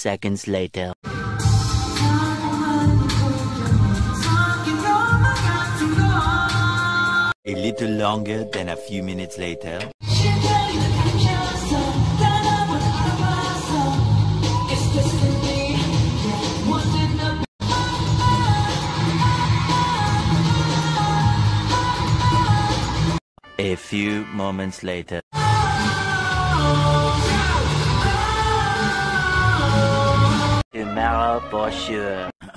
seconds later. A little longer than a few minutes later. A few moments later. Tomorrow for sure.